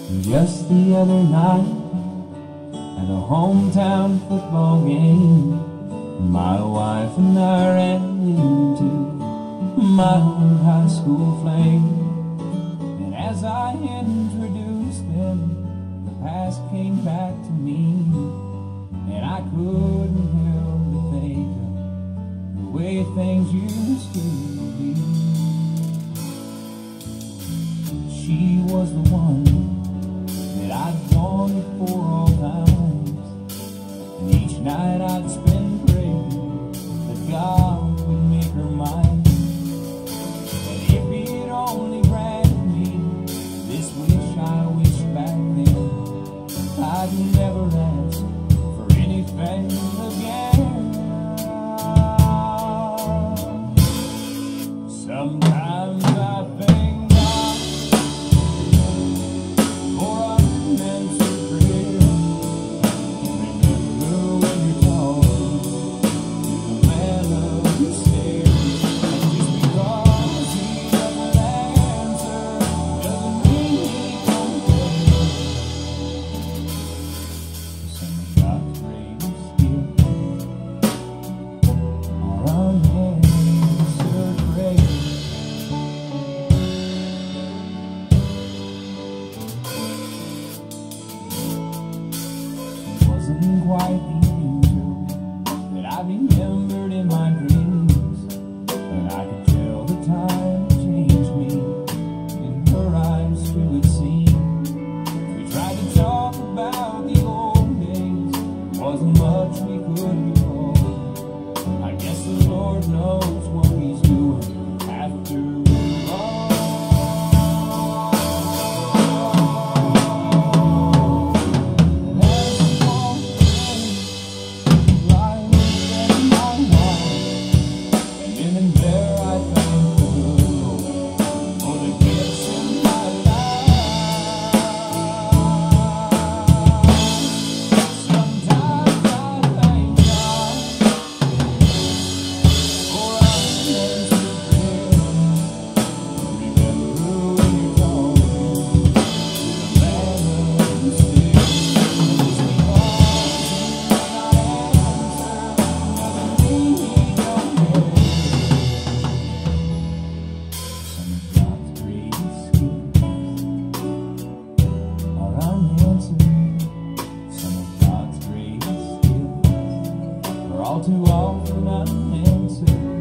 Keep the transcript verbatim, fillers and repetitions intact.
Just the other night, at a hometown football game, my wife and I ran into my old high school flame. And as I introduced them, the past came back to me, and I couldn't help but think of the way things used to be. She was the one that I'd wanted for all times, and each night I'd spend praying that God would make her mine. And if He'd only grant me this wish I wished back then, I'd never ask for anything again. Sometimes I think wasn't quite the angel that I remembered in my dreams, and I could tell the time changed me. In her eyes too it seemed. We tried to talk about the old days, there wasn't much we could recall. I guess the Lord knows what He's doing after all. All too often unanswered.